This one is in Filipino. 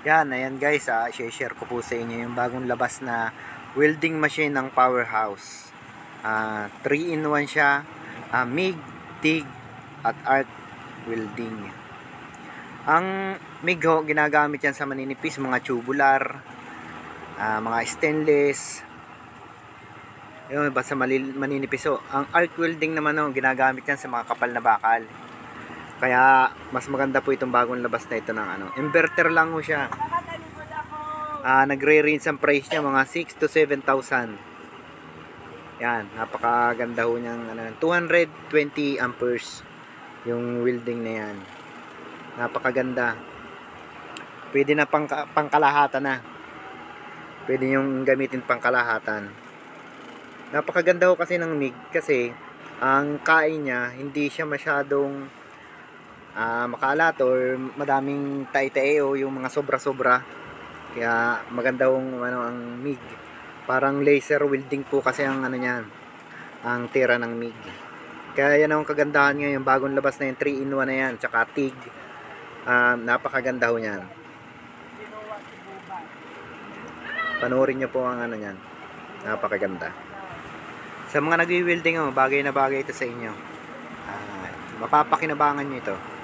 Yan, ayan guys, share ko po sa inyo yung bagong labas na welding machine ng Powerhouse. 3-in-1 siya, MIG, TIG, at arc welding. Ang MIG ho, ginagamit yan sa maninipis, mga tubular, mga stainless, yun, basta maninipis ho. Ang arc welding naman ho, ginagamit yan sa mga kapal na bakal. Kaya mas maganda po itong bagong labas na ito ng inverter lang ho siya. Nagre-range ang price niya mga 6 to 7,000. Yan, napakaganda ho niyang 220 amperes yung welding na yan. Napakaganda. Pwede na pangkalahatan na. Pwede yung gamitin pangkalahatan. Napakaganda ho kasi ng MIG kasi ang kain niya hindi siya masyadong makalat or madaming tae-tae o yung mga sobra-sobra. Kaya maganda yung ang MIG. Parang laser welding po kasi ang niyan, ang tira ng MIG. Kaya yan ang kagandahan ngayon, bagong labas na yung 3-in-1 na yan, tsaka TIG. Napakaganda ho niyan. Panoorin nyo po ang niyan. Napakaganda. Sa mga nagwi-welding bagay na bagay ito sa inyo. Mapapakinabangan nyo ito.